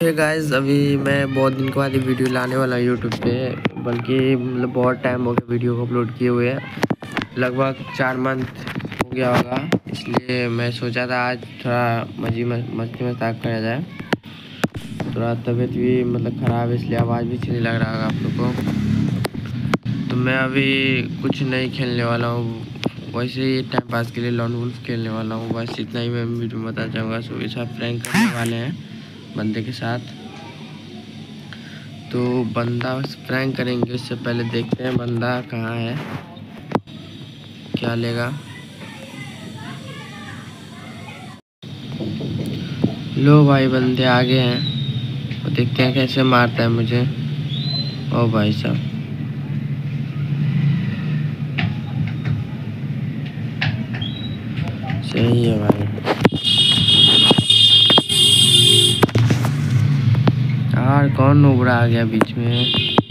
Hey guys, अभी मैं बहुत दिन के बाद वीडियो लाने वाला हूँ यूट्यूब पे। बल्कि मतलब बहुत टाइम हो गया वीडियो को अपलोड किए हुए, लगभग 4 मंथ हो गया होगा। इसलिए मैं सोचा था आज थोड़ा मस्ती मजाक करा जाए। थोड़ा तबीयत भी मतलब ख़राब है, इसलिए आवाज़ भी नहीं लग रहा होगा आप लोग को। तो मैं अभी कुछ नहीं खेलने वाला हूँ, वैसे ही टाइम पास के लिए लॉन वुल्फ खेलने वाला हूँ। बस इतना ही मैं वीडियो में बताना चाहूँगा। सो ये सब प्रैंक करने वाले हैं बंदे के साथ। तो बंदा प्रैंक करेंगे, उससे पहले देखते हैं बंदा कहाँ है, क्या लेगा। लो भाई, बंदे आगे हैं, तो देखते हैं कैसे मारता है मुझे। ओ भाई साहब, सही है भाई। यार कौन उबड़ा आ गया बीच में।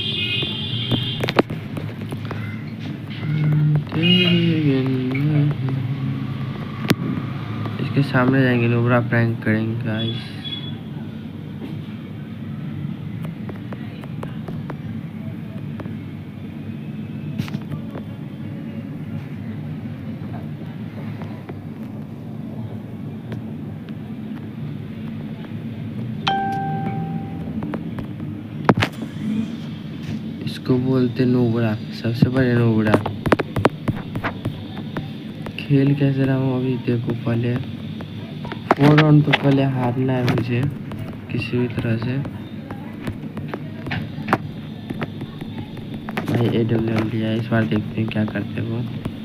इसके सामने जाएंगे, नुबरा प्रैंक करेंगे गाइस। इसको बोलते नुबरा, सबसे बड़े नुबरा। खेल कैसे रहा हूँ अभी देखो। पहले 4 राउंड तो पहले हारना है मुझे किसी भी तरह से। भाई AWM लिया, इस बार देखते हैं क्या करते वो।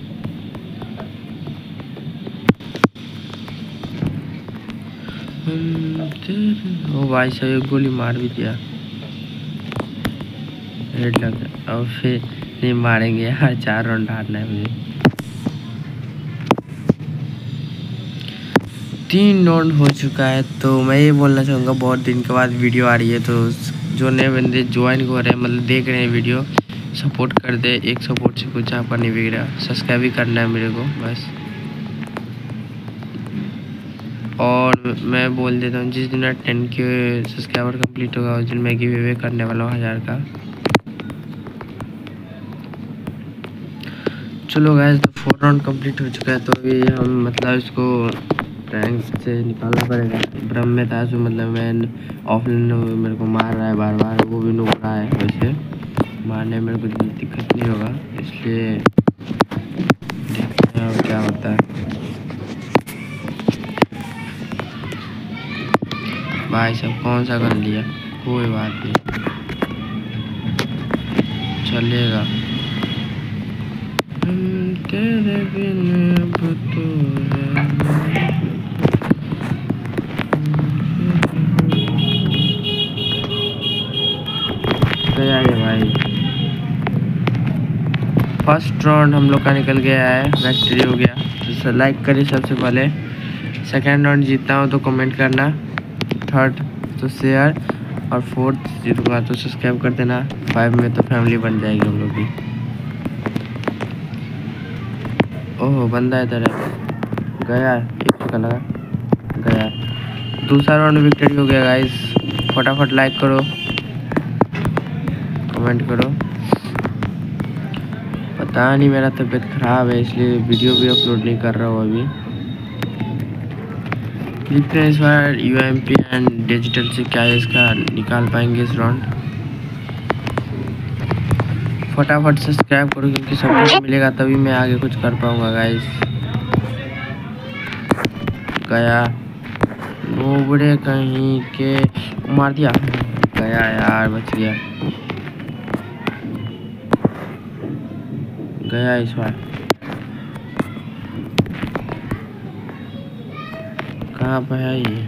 ओ भाई साहब, एक गोली मार भी दिया, रेड लग गया। और फिर नहीं मारेंगे यार, 4 राउंड हारना है मुझे। 3 राउंड हो चुका है। तो मैं ये बोलना चाहूँगा, बहुत दिन के बाद वीडियो आ रही है, तो जो नए बंदे ज्वाइन हो रहे हैं, मतलब देख रहे हैं वीडियो, सपोर्ट कर दे। एक सपोर्ट से कुछ यहाँ पर नहीं बिगड़ा। सब्सक्राइब भी करना है मेरे को बस। और मैं बोल देता हूँ, जिस दिन 10 के सब्सक्राइबर कंप्लीट होगा उस दिन मैं गिव अवे करने वाला हूँ 1000 का। चलो गाइस, तो 4 राउंड कंप्लीट हो चुका है। तो अभी हम मतलब इसको रैंक से निकालना पड़ेगा। ब्रह्म में था, जो मतलब मैं ऑफलाइन मेरे को मार रहा है बार बार, वो भी नुक रहा है। वैसे मारने में मेरे को दिक्कत नहीं होगा, इसलिए देखते हैं क्या होता है। भाई साहब कौन सा गन लिया, कोई बात नहीं, चलेगा। तेरे बिन अब तो गया ये भाई। फर्स्ट राउंड हम लोग का निकल गया है, विक्ट्री हो गया। तो लाइक करिए सबसे पहले। सेकेंड राउंड जीतता हूँ तो कमेंट करना, थर्ड तो शेयर, और फोर्थ जीतूँगा तो सब्सक्राइब कर देना। 5 में तो फैमिली बन जाएगी हम लोग की। ओह बंदा इधर है, गया, एक चुका लगा, गया। दूसरा राउंड विक्ट्री हो गया गाइस। फटाफट लाइक करो, कमेंट करो। पता नहीं, मेरा तबीयत ख़राब है, इसलिए वीडियो भी अपलोड नहीं कर रहा हूँ अभी। देखते हैं इस बार UMP एंड डिजिटल से क्या है, इसका निकाल पाएंगे इस राउंड। फटाफट सब्सक्राइब करो, क्योंकि सपोर्ट मिलेगा तभी मैं आगे कुछ कर पाऊँगा गाइस। गया, नोबड़े कहीं के, मार दिया, गया यार, बच गया, गया इस बार। कहाँ पे है ये,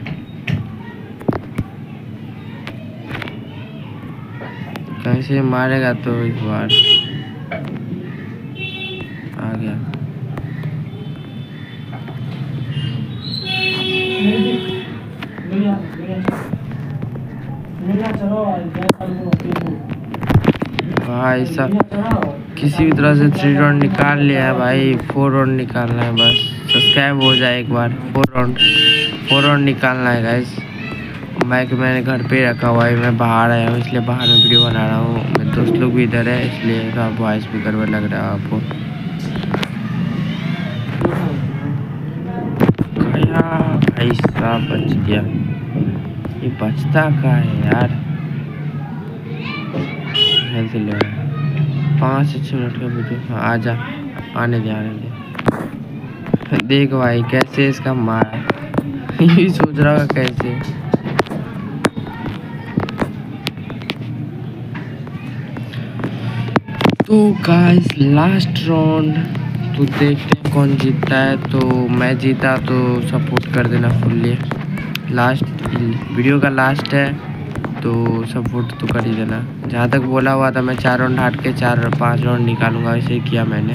कहीं से मारेगा तो इस बार आ गया। भाई साहब किसी भी तरह से 3 राउंड निकाल लिया है भाई। 4 राउंड निकालना है बस, सब्सक्राइब हो जाए एक बार। 4 राउंड निकालना है गाइस। मैंने घर पे रखा हुआ है, मैं बाहर आया हूँ इसलिए बाहर में वीडियो बना रहा हूँ। मेरे दोस्त लोग भी इधर है इसलिए वॉइस स्पीकर में लग रहा है आपको। भाई साहब बच गया, ये बचता का है यार। हेल्थ ले 5 से 6 मिनट का वीडियो। हाँ आजा, आने दे। देख भाई कैसे इसका मारा ये सोच रहा होगा कैसे। तो गाइस लास्ट राउंड तो देखते हैं कौन जीतता है। तो मैं जीता तो सपोर्ट कर देना फुल्ली। लास्ट वीडियो का लास्ट है तो सपोर्ट तो कर ही देना। जहाँ तक बोला हुआ था मैं 4 राउंड हार के 4-5 राउंड निकालूंगा, वैसे ही किया मैंने।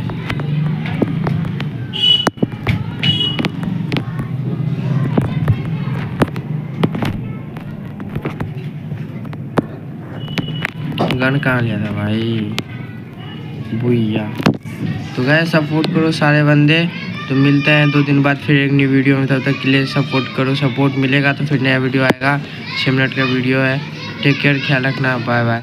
गन कहाँ लिया था भाई, बुइया। तो गए सपोर्ट करो सारे बंदे। तो मिलते हैं 2 दिन बाद फिर एक न्यू वीडियो में, तब तक के लिए सपोर्ट करो। सपोर्ट मिलेगा तो फिर नया वीडियो आएगा। 6 मिनट का वीडियो है। टेक केयर, ख्याल रखना, बाय बाय।